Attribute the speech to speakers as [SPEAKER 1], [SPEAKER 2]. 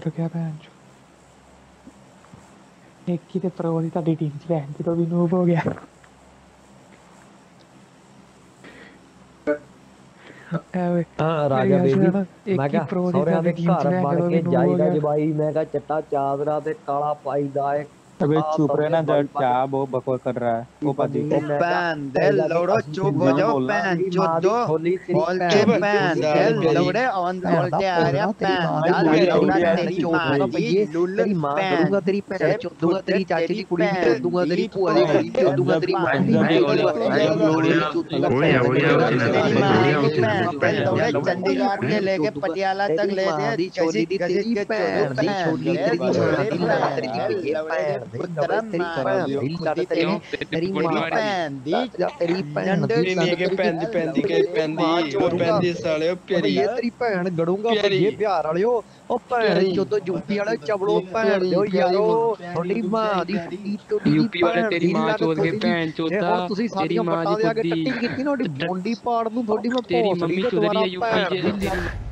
[SPEAKER 1] ਤੁਰ ਗਿਆ ਭੈਣ ਚੋ। ਇੱਕ ਹੀ ਤੇ ਪ੍ਰੋ ਦੀ ਤੁਹਾਡੀ ਟੀਮ ਚ ਭੈਣ ਜਦੋਂ ਵੀ ਨੂਬ ਹੋ ਗਿਆ। ਐਵੇਂ
[SPEAKER 2] ਹਾਂ
[SPEAKER 1] ਮੇਰੀ
[SPEAKER 2] ਰਾਜਾ
[SPEAKER 1] ਗੱਲ
[SPEAKER 2] ਬੇਬੀ
[SPEAKER 1] ਸੁਣ
[SPEAKER 2] ਮੈਂ
[SPEAKER 1] ਇੱਕ ਹੀ
[SPEAKER 2] ਕਿਹਾ
[SPEAKER 1] ਪ੍ਰੋ ਦੀ
[SPEAKER 2] ਸਹੁਰਿਆਂ
[SPEAKER 1] ਤੁਹਾਡੀ
[SPEAKER 2] ਦੇ
[SPEAKER 1] ਟੀਮ ਚ
[SPEAKER 2] ਘਰ
[SPEAKER 1] ਭੈਣ
[SPEAKER 2] ਬਣ
[SPEAKER 1] ਜਦੋਂ ਵੀ
[SPEAKER 2] ਕੇ
[SPEAKER 1] ਨੂਬ ਹੋ
[SPEAKER 2] ਜਾਈਦਾ
[SPEAKER 1] ਗਿਆ।
[SPEAKER 2] ਜਵਾਈ ਮੈਂ ਕਿਹਾ ਚਿੱਟਾ ਚਾਦਰਾ ਤੇ ਕਾਲਾ ਪਾਈਦਾ ਏ
[SPEAKER 3] अबे
[SPEAKER 2] ਆ
[SPEAKER 3] चुप रहे
[SPEAKER 2] ਤਵੇ
[SPEAKER 3] ना
[SPEAKER 2] ਬੜੀ
[SPEAKER 3] जट क्या बहुत बकवास कर रहा है ओ पाजी।
[SPEAKER 2] बनी मैं क्या
[SPEAKER 4] भैन दे
[SPEAKER 2] पैदा भी
[SPEAKER 4] लौड़ो
[SPEAKER 2] असली
[SPEAKER 4] चुप हो
[SPEAKER 3] हिंदी में
[SPEAKER 4] जाओ
[SPEAKER 3] बोलना।
[SPEAKER 4] भैन
[SPEAKER 2] तेरी माँ दी
[SPEAKER 4] चोदो
[SPEAKER 2] छोली तेरी
[SPEAKER 4] बोल के
[SPEAKER 2] भैन दी
[SPEAKER 4] भैन
[SPEAKER 2] छोली
[SPEAKER 4] दे
[SPEAKER 2] तेरी प्यारी
[SPEAKER 4] लौड़े
[SPEAKER 2] भैन दा
[SPEAKER 4] बोलते आ रहा
[SPEAKER 2] पोगड़ा तेरी
[SPEAKER 4] भैन
[SPEAKER 2] माँ
[SPEAKER 4] दा
[SPEAKER 2] दी
[SPEAKER 3] भाई
[SPEAKER 4] लौड़ा
[SPEAKER 3] लौड़ी
[SPEAKER 2] भैन
[SPEAKER 3] ऐसे
[SPEAKER 2] दा
[SPEAKER 4] तेरी
[SPEAKER 2] चोद
[SPEAKER 4] माँ
[SPEAKER 2] दूंगा
[SPEAKER 4] दी
[SPEAKER 2] भैये
[SPEAKER 4] लुल
[SPEAKER 2] तेरी माँ
[SPEAKER 4] भैन
[SPEAKER 2] करूंगा तेरी भैन
[SPEAKER 4] से
[SPEAKER 2] चोद दूंगा तेरी चाचे दी कुड़ी भी चोद दूंगा तेरी भूआ दी कुड़ी भी चोद दूंगा तेरी माँ दी चोद दूंगा तेरी माँ
[SPEAKER 4] को
[SPEAKER 2] दी
[SPEAKER 4] भैन दे लौड़े चंडीगढ़ से लेके पटियाला तक
[SPEAKER 2] तेरी
[SPEAKER 4] ले
[SPEAKER 2] माँ
[SPEAKER 4] दे
[SPEAKER 2] दी
[SPEAKER 4] घसीट
[SPEAKER 2] छोली दी
[SPEAKER 4] घसीट
[SPEAKER 2] तेरी
[SPEAKER 4] के चोदो
[SPEAKER 2] भैन दी
[SPEAKER 4] भैन
[SPEAKER 2] छोली
[SPEAKER 4] दे
[SPEAKER 2] तेरी माँ
[SPEAKER 4] लौड़े
[SPEAKER 2] दी
[SPEAKER 4] भैन
[SPEAKER 2] तेरी
[SPEAKER 4] दे
[SPEAKER 2] भैये
[SPEAKER 4] लौड़े
[SPEAKER 2] भैन दी
[SPEAKER 4] पुत्र
[SPEAKER 2] तेरी
[SPEAKER 4] मार दी
[SPEAKER 2] भैन
[SPEAKER 4] खुदी
[SPEAKER 2] तेरी
[SPEAKER 4] तेरी
[SPEAKER 2] तेरी माँ
[SPEAKER 4] भैन दी
[SPEAKER 2] तेरी भैन
[SPEAKER 4] डंडे
[SPEAKER 2] दी
[SPEAKER 5] नहीं के पैंदी पैंदी के पैंदी ओ पैंदी साले प्यारी
[SPEAKER 2] भैया तेरी भैन गड़ूंगा भैये बिहार वालियो ओ भैन चोदो यूपी वाले चबड़ो भैन दो यारो थोड़ी मां दी फुੱਟੀ टोਡੀ ਦੀ
[SPEAKER 6] यूपी वाले
[SPEAKER 2] ਭੈਣ
[SPEAKER 6] तेरी
[SPEAKER 2] ਦੀ
[SPEAKER 6] माँ
[SPEAKER 2] ਲੱਗ
[SPEAKER 6] चोद के
[SPEAKER 2] ਥੋੜੀ ਦੀ
[SPEAKER 6] भैन
[SPEAKER 2] ਇਹ
[SPEAKER 6] चोदा
[SPEAKER 2] ਹੁਣ ਤੁਸੀਂ
[SPEAKER 6] तेरी
[SPEAKER 2] ਸਾਡੀਆਂ
[SPEAKER 6] माँ
[SPEAKER 2] ਵੱਟਾਂ
[SPEAKER 6] की
[SPEAKER 2] ਦੇ ਆ ਕੇ
[SPEAKER 6] बुद्धि
[SPEAKER 2] ਟੱਟੀ ਕੀਤੀ ਨਾ ਤੁਹਾਡੀ ਬੋਂਡੀ ਪਾੜ ਨੂੰ ਤੁਹਾਡੀ ਮੈਂ
[SPEAKER 6] तेरी
[SPEAKER 2] ਭੌਸੜੀ
[SPEAKER 6] मम्मी
[SPEAKER 2] ਤੇ
[SPEAKER 6] चौधरी
[SPEAKER 2] ਦੁਬਾਰਾ
[SPEAKER 6] है यूपी
[SPEAKER 2] ਭੈਣ ਦੀ
[SPEAKER 6] तेरी